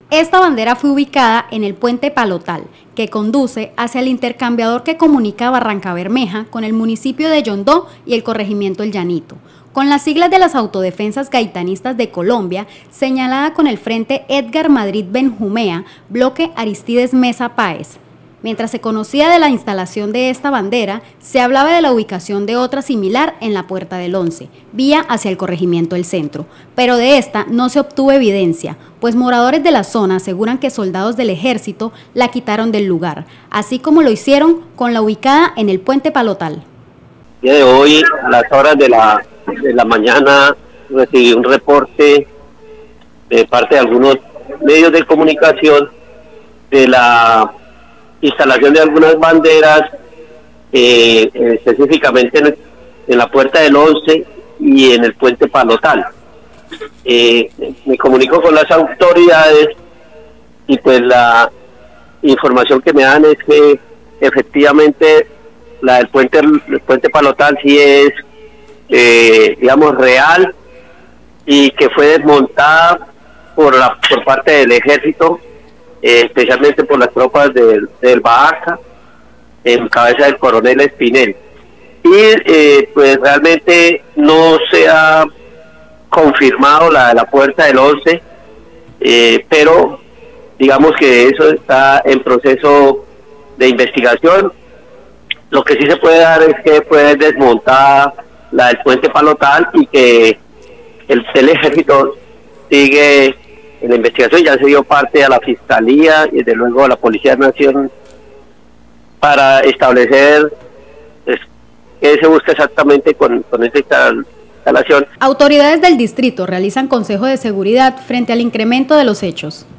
Esta bandera fue ubicada en el puente Palotal, que conduce hacia el intercambiador que comunica Barrancabermeja con el municipio de Yondó y el corregimiento El Llanito, con las siglas de las Autodefensas Gaitanistas de Colombia, señalada con el frente Edgar Madrid Benjumea, bloque Aristides Mesa Páez. Mientras se conocía de la instalación de esta bandera, se hablaba de la ubicación de otra similar en la Puerta del Once, vía hacia el corregimiento El Centro, pero de esta no se obtuvo evidencia, pues moradores de la zona aseguran que soldados del ejército la quitaron del lugar, así como lo hicieron con la ubicada en el puente Palotal. El día de hoy, a las horas de la mañana, recibí un reporte de parte de algunos medios de comunicación de la instalación de algunas banderas, específicamente en la Puerta del Once y en el puente Palotal. Me comunico con las autoridades y pues la información que me dan es que efectivamente la del puente Palotal sí es, digamos, real y que fue desmontada por parte del ejército, especialmente por las tropas del Bahaca, en cabeza del coronel Espinel. Y pues realmente no se ha confirmado la de la Puerta del Once, pero digamos que eso está en proceso de investigación. Lo que sí se puede dar es que fue desmontada la del puente Palotal y que el ejército sigue en la investigación. Ya se dio parte a la Fiscalía y desde luego a la Policía de Nación para establecer qué se busca exactamente con esta instalación. Autoridades del distrito realizan consejo de seguridad frente al incremento de los hechos.